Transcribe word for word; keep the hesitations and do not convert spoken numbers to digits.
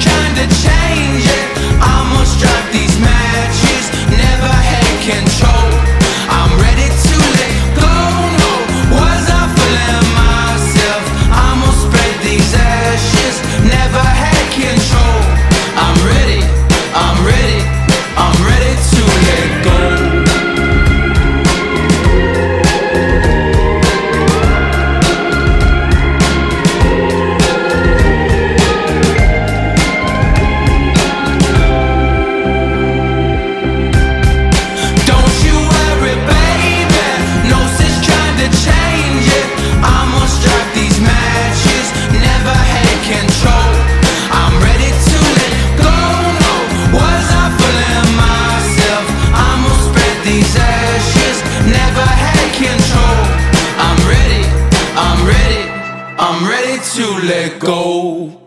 trying to change it. I must drop these matches, never had control. I'm ready to let go, no, was I fooling myself? I must spread these ashes, never had control. I'm ready, I'm ready, I'm ready to let go. I'm ready to let go.